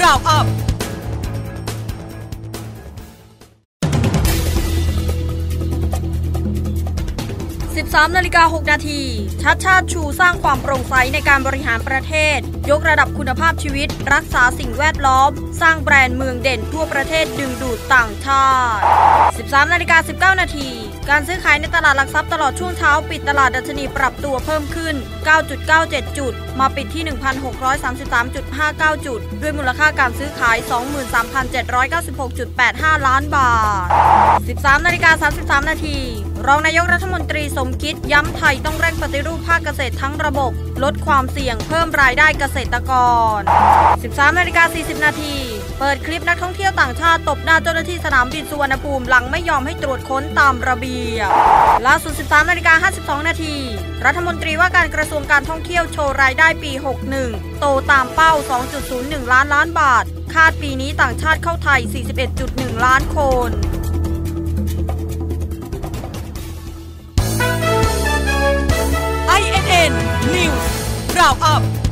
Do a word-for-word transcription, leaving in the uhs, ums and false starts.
Round Upสิบสามนาฬิกาหกนาทีชัดชาติชูสร้างความโปร่งใสในการบริหารประเทศยกระดับคุณภาพชีวิตรักษาสิ่งแวดล้อมสร้างแบรนด์เมืองเด่นทั่วประเทศดึงดูดต่างชาติ สิบสามนาฬิกาสิบเก้านาทีการซื้อขายในตลาดหลักทรัพย์ตลอดช่วงเช้าปิดตลาดดัชนีปรับตัวเพิ่มขึ้น เก้าจุดเก้าเจ็ด จุดมาปิดที่ หนึ่งพันหกร้อยสามสิบสามจุดห้าเก้า จุดด้วยมูลค่าการซื้อขาย สองหมื่นสามพันเจ็ดร้อยเก้าสิบหกจุดแปดห้า ล้านบาท สิบสามนาฬิกาสามสิบสามนาทีรองนายกรัฐมนตรีสมคิดย้ำไทยต้องเร่งปฏิรูปภาคเกษตรทั้งระบบลดความเสี่ยงเพิ่มรายได้เกษตรกร สิบสามนาฬิกาสี่สิบนาทีเปิดคลิปนักท่องเที่ยวต่างชาติตบหน้าเจ้าหน้าที่สนามบินสุวรรณภูมิหลังไม่ยอมให้ตรวจค้นตามระเบียบล่าสุด สิบสามนาฬิกาห้าสิบสองนาทีรัฐมนตรีว่าการกระทรวงการท่องเที่ยวโชว์รายได้ปีหกสิบเอ็ดโตตามเป้า สองจุดศูนย์หนึ่ง ล้านล้านบาทคาดปีนี้ต่างชาติเข้าไทย สี่สิบเอ็ดจุดหนึ่ง ล้านคน ไอ เอ็น เอ็น News Round Up